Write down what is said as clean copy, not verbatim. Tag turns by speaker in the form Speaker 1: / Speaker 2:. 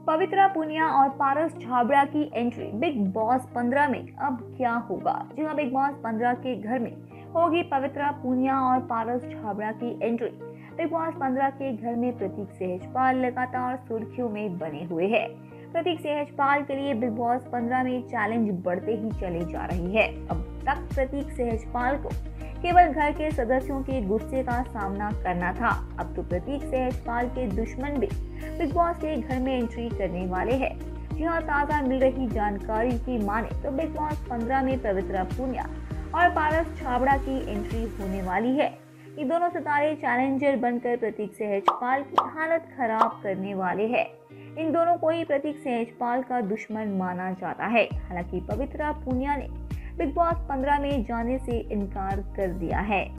Speaker 1: पवित्रा पुनिया और पारस छाबड़ा की entry big boss 15 में अब क्या होगा। जी हाँ, बिग बॉस 15 के घर में होगी पवित्रा पुनिया और पारस छाबड़ा की एंट्री। बिग बॉस 15 के घर में प्रतीक सहजपाल लगातार सुर्खियों में बने हुए हैं। प्रतीक सहजपाल के लिए बिग बॉस 15 में चैलेंज बढ़ते ही चले जा रही है। अब तक प्रतीक सहजपाल को केवल घर के सदस्यों के गुस्से का सामना करना था। अब तो प्रतीक सहजपाल के दुश्मन भी बिग बॉस के घर में एंट्री करने वाले हैं। जी हाँ, ताज़ा मिल रही जानकारी की माने तो बिग बॉस 15 में पवित्रा पुनिया और पारस छाबड़ा की एंट्री होने वाली है। ये दोनों सितारे चैलेंजर बनकर प्रतीक सहजपाल की हालत खराब करने वाले हैं। इन दोनों को ही प्रतीक सहजपाल का दुश्मन माना जाता है। हालांकि पवित्रा पुनिया ने बिग बॉस 15 में जाने से इनकार कर दिया है।